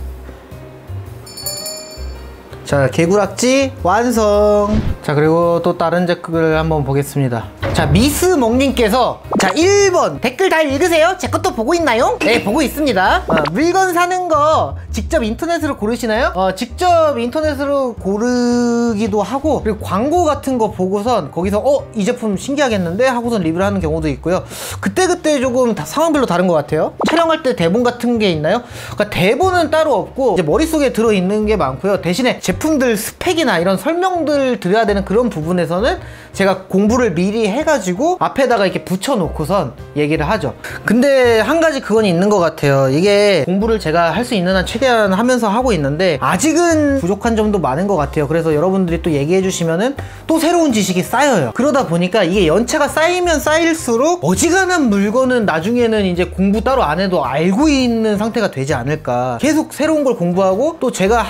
자, 개구락지 완성. 자, 그리고 또 다른 댓글 한번 보겠습니다. 자, 미스먹님께서 자, 1번 댓글 잘 읽으세요? 제 것도 보고 있나요? 네, 보고 있습니다. 물건 사는 거 직접 인터넷으로 고르시나요? 직접 인터넷으로 고르기도 하고, 그리고 광고 같은 거 보고선 거기서 이 제품 신기하겠는데 하고선 리뷰를 하는 경우도 있고요. 그때그때 조금 상황별로 다른 것 같아요. 촬영할 때 대본 같은 게 있나요? 그러니까 대본은 따로 없고 이제 머릿속에 들어있는 게 많고요. 대신에 제품들 스펙이나 이런 설명들 드려야 되는 그런 부분에서는 제가 공부를 미리 해가지고 앞에다가 이렇게 붙여놓고선 얘기를 하죠. 근데 한 가지 그건 있는 것 같아요. 이게 공부를 제가 할 수 있는 한 최대한 하면서 하고 있는데 아직은 부족한 점도 많은 것 같아요. 그래서 여러분들이 또 얘기해 주시면은 또 새로운 지식이 쌓여요. 그러다 보니까 이게 연차가 쌓이면 쌓일수록 어지간한 물건은 나중에는 이제 공부 따로 안 해도 알고 있는 상태가 되지 않을까. 계속 새로운 걸 공부하고 또 제가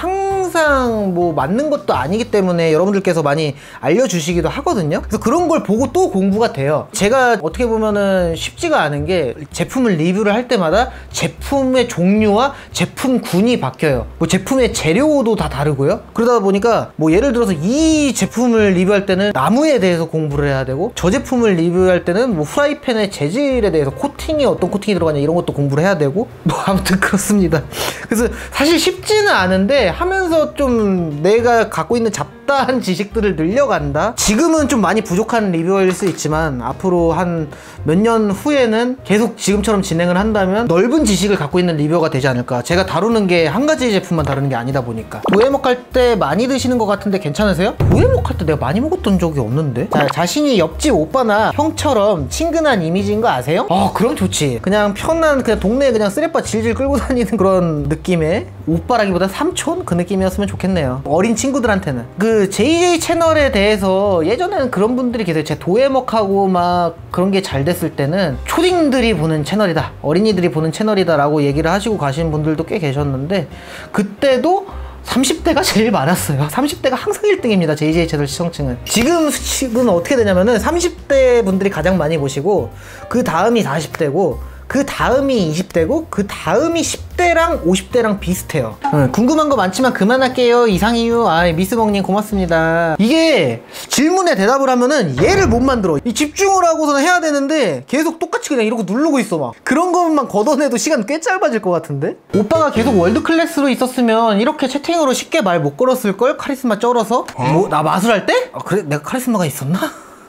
항상 뭐 맞는 것도 아니기 때문에 여러분들께서 많이 알려주시기도 하거든요. 그래서 그런 걸 보고 또 공부가 돼요. 제가 어떻게 보면은 쉽지가 않은 게 제품을 리뷰를 할 때마다 제품의 종류와 제품군이 바뀌어요. 뭐 제품의 재료도 다 다르고요. 그러다 보니까 뭐 예를 들어서 이 제품을 리뷰할 때는 나무에 대해서 공부를 해야 되고, 저 제품을 리뷰할 때는 뭐 프라이팬의 재질에 대해서 코팅이 어떤 코팅이 들어가냐 이런 것도 공부를 해야 되고, 뭐 아무튼 그렇습니다. 그래서 사실 쉽지는 않은데 하면서 좀 내가 갖고 있는 잡다한 지식들을 늘려간다. 지금은 좀 많이 부족한 리뷰어일 수 있지만 앞으로 한 몇 년 후에는 계속 지금처럼 진행을 한다면 넓은 지식을 갖고 있는 리뷰어가 되지 않을까. 제가 다루는 게 한 가지 제품만 다루는 게 아니다 보니까. 도해먹 할 때 많이 드시는 것 같은데 괜찮으세요? 도해먹 할 때 내가 많이 먹었던 적이 없는데. 자, 자신이 옆집 오빠나 형처럼 친근한 이미지인 거 아세요? 그럼 좋지. 그냥 편한, 그냥 동네에 그냥 쓰레빠 질질 끌고 다니는 그런 느낌의, 오빠라기보다 삼촌? 그 느낌이었으면 좋겠네요. 어린 친구들한테는. 그 JJ 채널에 대해서 예전에는 그런 분들이 계세요. 제 도해먹하고 막 그런 게 잘 됐을 때는 초딩들이 보는 채널이다, 어린이들이 보는 채널이다 라고 얘기를 하시고 가신 분들도 꽤 계셨는데, 그때도 30대가 제일 많았어요. 30대가 항상 1등입니다. JJ 채널 시청층은. 지금은 어떻게 되냐면은 30대 분들이 가장 많이 보시고, 그 다음이 40대고, 그 다음이 20대고, 그 다음이 10대랑 50대랑 비슷해요. 궁금한 거 많지만 그만할게요. 이상이유. 미스먹님 고맙습니다. 이게 질문에 대답을 하면은 얘를 못 만들어. 이 집중을 하고서는 해야 되는데 계속 똑같이 그냥 이러고 누르고 있어. 막 그런 것만 걷어내도 시간 꽤 짧아질 것 같은데. 오빠가 계속 월드클래스로 있었으면 이렇게 채팅으로 쉽게 말 못 걸었을걸? 카리스마 쩔어서. 뭐 나 마술할 때? 그래? 내가 카리스마가 있었나?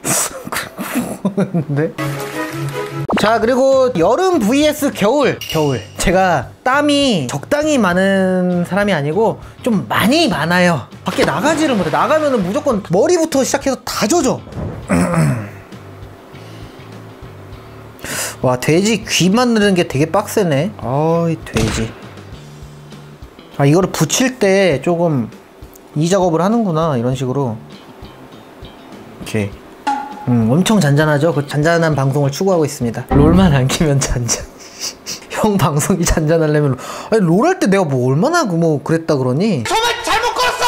근데 자, 그리고 여름 vs 겨울. 제가 땀이 적당히 많은 사람이 아니고 좀 많이 많아요. 밖에 나가지를 못해. 나가면은 무조건 머리부터 시작해서 다 젖어. 와, 돼지 귀 만드는 게 되게 빡세네. 어이, 돼지. 이거를 붙일 때 조금 이 작업을 하는구나. 이런 식으로. 오케이. 엄청 잔잔하죠? 그 잔잔한 방송을 추구하고 있습니다. 롤만 안 키면 잔잔. 형 방송이 잔잔하려면 롤 할 때 내가 뭐 얼마나 뭐 그랬다 그러니? 정말 잘못 걸었어!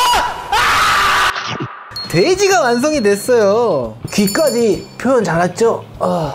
돼지가 완성이 됐어요. 귀까지 표현 잘했죠?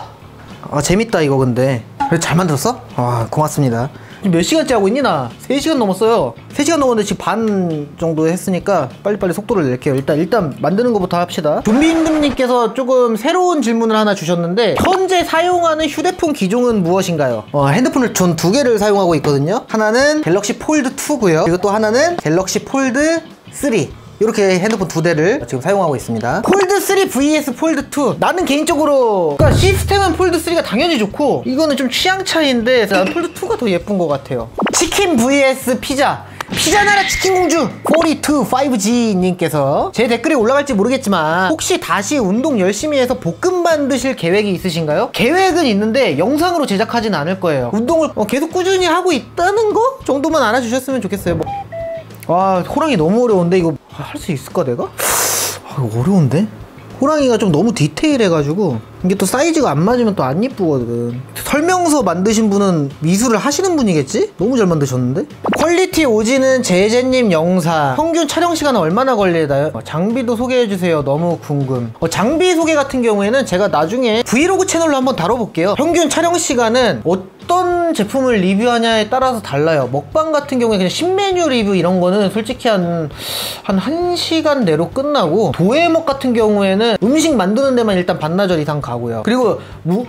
재밌다 이거. 근데 그래, 잘 만들었어? 고맙습니다. 지금 몇 시간째 하고 있니 나? 3시간 넘었어요. 3시간 넘었는데 지금 반 정도 했으니까 빨리빨리 속도를 낼게요. 일단 만드는 것부터 합시다. 좀비임금님께서 조금 새로운 질문을 하나 주셨는데, 현재 사용하는 휴대폰 기종은 무엇인가요? 핸드폰을 전 2개를 사용하고 있거든요. 하나는 갤럭시 폴드 2고요. 그리고 또 하나는 갤럭시 폴드 3. 이렇게 핸드폰 2대를 지금 사용하고 있습니다. 폴드 3 vs 폴드 2. 나는 개인적으로, 그러니까 시스템은 폴드 3가 당연히 좋고, 이거는 좀 취향 차이인데 나는 폴드 2가 더 예쁜 것 같아요. 치킨 vs 피자. 피자나라 치킨공주 42 5G님께서 제 댓글이 올라갈지 모르겠지만 혹시 다시 운동 열심히 해서 볶음 만드실 계획이 있으신가요? 계획은 있는데 영상으로 제작하진 않을 거예요. 운동을 계속 꾸준히 하고 있다는 거 정도만 알아주셨으면 좋겠어요. 와, 호랑이 너무 어려운데 이거 할 수 있을까 내가? 이거 어려운데? 호랑이가 좀 너무 디테일해가지고 이게 또 사이즈가 안 맞으면 또 안 이쁘거든. 설명서 만드신 분은 미술을 하시는 분이겠지? 너무 잘 만드셨는데? 퀄리티 오지는 제제님 영상 평균 촬영 시간은 얼마나 걸리나요? 장비도 소개해주세요. 너무 궁금. 장비 소개 같은 경우에는 제가 나중에 브이로그 채널로 한번 다뤄볼게요. 평균 촬영 시간은 어떤 제품을 리뷰하냐에 따라서 달라요. 먹방 같은 경우에 그냥 신메뉴 리뷰 이런 거는 솔직히 한 1시간 내로 끝나고, 도해먹 같은 경우에는 음식 만드는 데만 일단 반나절 이상 가고요. 그리고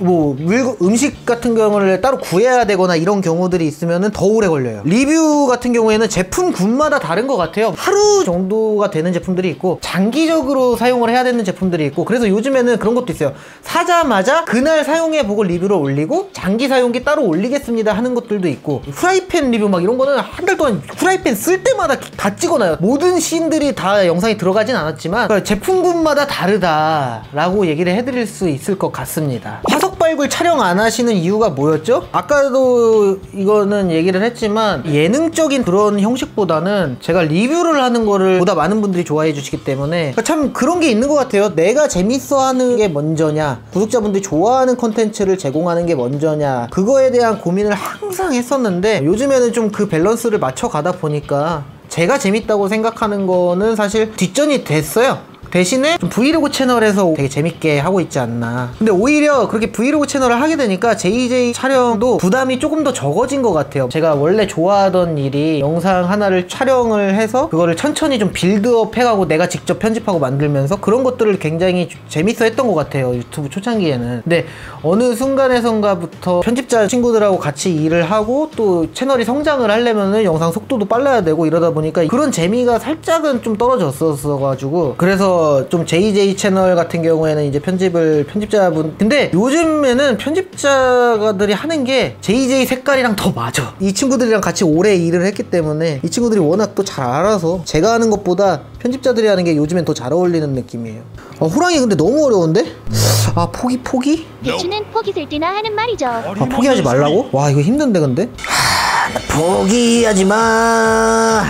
음식 같은 경우를 따로 구해야 되거나 이런 경우들이 있으면 더 오래 걸려요. 리뷰 같은 경우에는 제품군마다 다른 것 같아요. 하루 정도가 되는 제품들이 있고 장기적으로 사용을 해야 되는 제품들이 있고, 그래서 요즘에는 그런 것도 있어요. 사자마자 그날 사용해보고 리뷰를 올리고 장기 사용기 따로 올리겠습니다 하는 것들도 있고, 프라이팬 리뷰 막 이런 거는 한 달 동안 프라이팬 쓸 때마다 다 찍어놔요. 모든 씬들이 다 영상에 들어가진 않았지만 제품군마다 다르다라고 얘기를 해드릴 수 있을 것 같습니다. 화석 발굴 촬영 안 하시는 이유가 뭐였죠? 아까도 이거는 얘기를 했지만 예능적인 그런 형식보다는 제가 리뷰를 하는 거를 보다 많은 분들이 좋아해 주시기 때문에 참 그런 게 있는 것 같아요. 내가 재밌어 하는 게 먼저냐, 구독자분들이 좋아하는 컨텐츠를 제공하는 게 먼저냐, 그거에 대한 고민을 항상 했었는데 요즘에는 좀 그 밸런스를 맞춰가다 보니까 제가 재밌다고 생각하는 거는 사실 뒷전이 됐어요. 대신에 좀 브이로그 채널에서 되게 재밌게 하고 있지 않나. 근데 오히려 그렇게 브이로그 채널을 하게 되니까 JJ 촬영도 부담이 조금 더 적어진 것 같아요. 제가 원래 좋아하던 일이 영상 하나를 촬영을 해서 그거를 천천히 좀 빌드업 해가고 내가 직접 편집하고 만들면서 그런 것들을 굉장히 재밌어 했던 것 같아요, 유튜브 초창기에는. 근데 어느 순간에선가부터 편집자 친구들하고 같이 일을 하고 또 채널이 성장을 하려면은 영상 속도도 빨라야 되고 이러다 보니까 그런 재미가 살짝은 좀 떨어졌었어 가지고, 그래서 좀 JJ 채널 같은 경우에는 이제 편집자분, 근데 요즘에는 편집자들이 하는 게 JJ 색깔이랑 더 맞아. 이 친구들이랑 같이 오래 일을 했기 때문에 이 친구들이 워낙 또 잘 알아서 제가 하는 것보다 편집자들이 하는 게 요즘엔 더 잘 어울리는 느낌이에요. 호랑이 근데 너무 어려운데? 아, 포기? 대추는 포기 될 때나 하는 말이죠. 아, 포기하지 말라고? 와, 이거 힘든데 근데? 포기하지 마.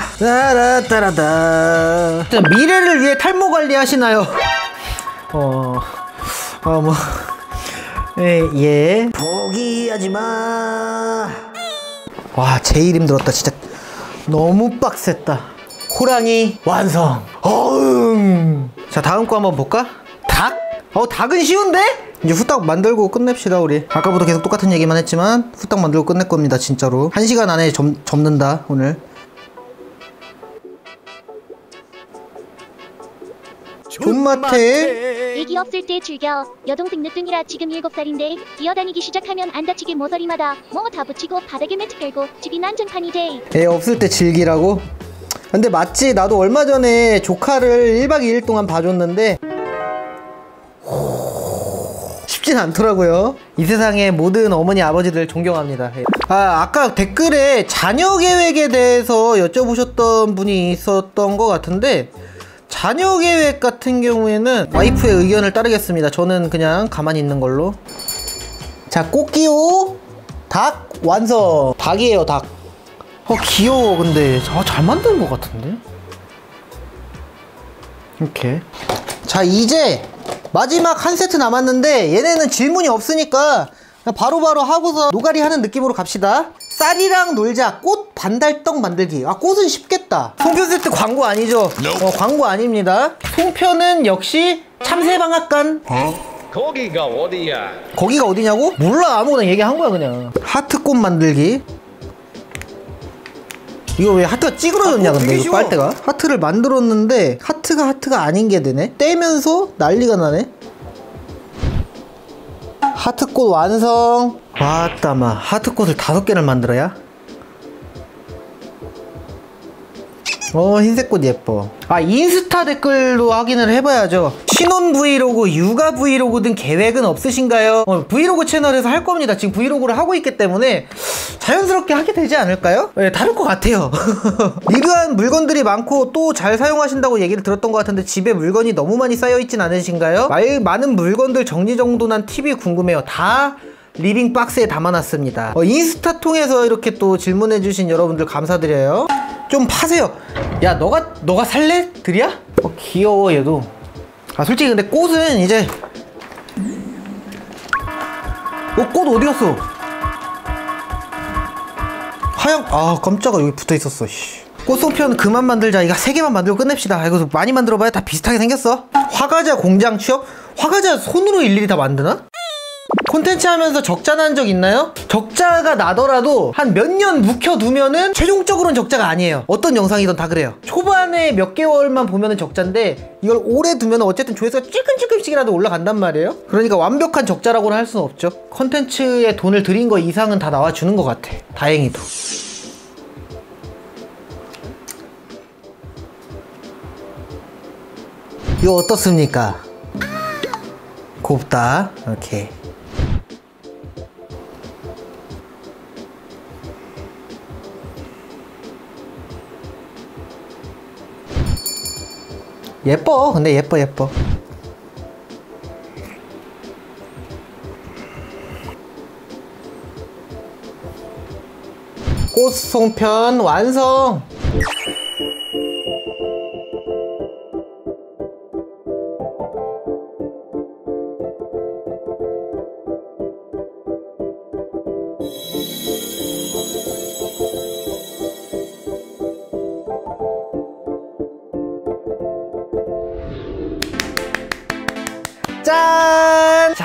따라따라다. 미래를 위해 탈모 관리 하시나요? 예. 포기하지 마. 와, 제일 힘들었다. 진짜 너무 빡셌다. 호랑이 완성. 자, 다음 거 한번 볼까? 닭? 닭은 쉬운데? 이제 후딱 만들고 끝냅시다. 우리 아까부터 계속 똑같은 얘기만 했지만 후딱 만들고 끝낼 겁니다. 진짜로 1시간 안에 접는다 오늘. 존맛해. 애기 없을 때 즐겨. 여동생 늦둥이라 지금 7살인데 뛰어다니기 시작하면 안 다치게 모서리마다 뭐 다 붙이고 바닥에 매트 깔고 집이 난장판이지. 애 없을 때 즐기라고? 근데 맞지, 나도 얼마 전에 조카를 1박 2일 동안 봐줬는데 쉽진 않더라고요. 이 세상의 모든 어머니 아버지들 존경합니다. 아까 댓글에 자녀 계획에 대해서 여쭤보셨던 분이 있었던 것 같은데, 자녀 계획 같은 경우에는 와이프의 의견을 따르겠습니다. 저는 그냥 가만히 있는 걸로. 자, 꽃기호 닭 완성. 닭이에요, 닭. 귀여워. 근데 잘 만든 것 같은데. 이렇게. 자, 이제 마지막 한 세트 남았는데 얘네는 질문이 없으니까 바로바로 하고서 노가리 하는 느낌으로 갑시다. 쌀이랑 놀자 꽃 반달떡 만들기. 꽃은 쉽겠다. 송편 세트 광고 아니죠? 광고 아닙니다. 송편은 역시 참새방앗간. 거기가 어디야? 거기가 어디냐고? 몰라. 아무거나 얘기한 거야 그냥. 하트꽃 만들기. 이거 왜 하트가 찌그러졌냐 근데 이거 빨대가? 하트를 만들었는데 하트가 아닌 게 되네? 떼면서 난리가 나네? 하트꽃 완성. 왔다마, 하트꽃을 5개를 만들어야? 흰색꽃 예뻐. 인스타 댓글도 확인을 해봐야죠. 신혼 브이로그, 육아 브이로그 등 계획은 없으신가요? 브이로그 채널에서 할 겁니다. 지금 브이로그를 하고 있기 때문에 자연스럽게 하게 되지 않을까요? 네, 다를 것 같아요. 리뷰한 물건들이 많고 또 잘 사용하신다고 얘기를 들었던 것 같은데 집에 물건이 너무 많이 쌓여있진 않으신가요? 많은 물건들 정리정돈한 팁이 궁금해요. 다 리빙 박스에 담아놨습니다. 인스타 통해서 이렇게 또 질문해주신 여러분들 감사드려요. 좀 파세요. 야, 너가 살래? 들이야? 귀여워 얘도. 솔직히 근데 꽃은 이제 꽃 어디 갔어? 하얀 깜짝아, 여기 붙어있었어. 꽃송편 그만 만들자. 이거 3개만 만들고 끝냅시다. 이거 많이 만들어봐야 다 비슷하게 생겼어. 화과자 공장 취업? 화과자 손으로 일일이 다 만드나? 콘텐츠 하면서 적자 난 적 있나요? 적자가 나더라도 한 몇 년 묵혀두면은 최종적으로는 적자가 아니에요. 어떤 영상이든 다 그래요. 초반에 몇 개월만 보면은 적자인데 이걸 오래 두면 어쨌든 조회수가 조금씩이라도 올라간단 말이에요. 그러니까 완벽한 적자라고는 할 수는 없죠. 콘텐츠에 돈을 들인 거 이상은 다 나와주는 것 같아. 다행히도. 이거 어떻습니까? 곱다. 오케이. 예뻐. 근데 예뻐. 꽃송편 완성.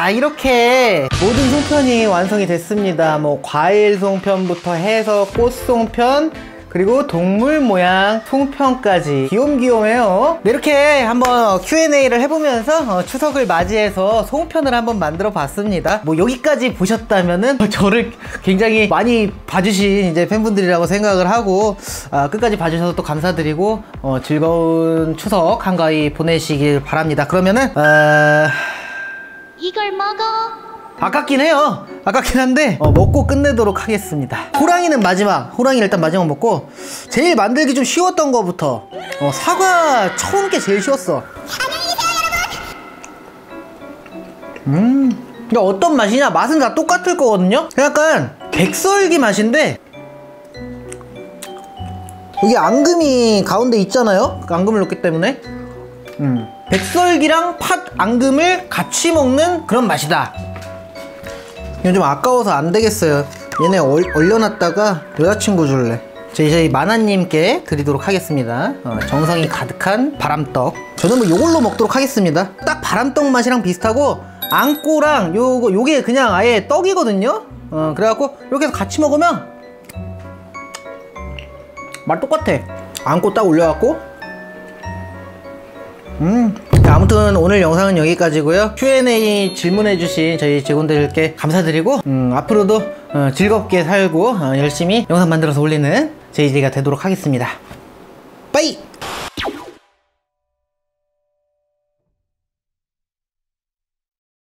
자, 이렇게 모든 송편이 완성이 됐습니다. 뭐 과일 송편부터 해서 꽃 송편, 그리고 동물 모양 송편까지 귀염귀염해요. 네, 이렇게 한번 Q&A를 해보면서 추석을 맞이해서 송편을 한번 만들어 봤습니다. 뭐 여기까지 보셨다면은 저를 굉장히 많이 봐주신 이제 팬분들이라고 생각을 하고, 끝까지 봐주셔서 또 감사드리고, 즐거운 추석 한가위 보내시길 바랍니다. 그러면은 이걸 먹어. 아깝긴 해요. 아깝긴 한데 먹고 끝내도록 하겠습니다. 호랑이는 마지막. 호랑이 일단 마지막 먹고, 제일 만들기 좀 쉬웠던 거부터. 사과 처음 게 제일 쉬웠어. 근데 어떤 맛이냐? 맛은 다 똑같을 거거든요. 약간 백설기 맛인데, 여기 앙금이 가운데 있잖아요. 앙금을 넣기 때문에 백설기랑 팥 앙금을 같이 먹는 그런 맛이다. 이건 좀 아까워서 안 되겠어요. 얘네 얼려놨다가 여자친구 줄래. 이제 마나님께 드리도록 하겠습니다. 정성이 가득한 바람떡. 저는 뭐 요걸로 먹도록 하겠습니다. 딱 바람떡 맛이랑 비슷하고, 앙꼬랑 요게 그냥 아예 떡이거든요. 그래갖고 이렇게 해서 같이 먹으면 맛 똑같아. 앙꼬 딱 올려갖고. 아무튼 오늘 영상은 여기까지고요. Q&A 질문해주신 저희 직원들께 감사드리고, 앞으로도 즐겁게 살고 열심히 영상 만들어서 올리는 JJ가 되도록 하겠습니다. 빠이!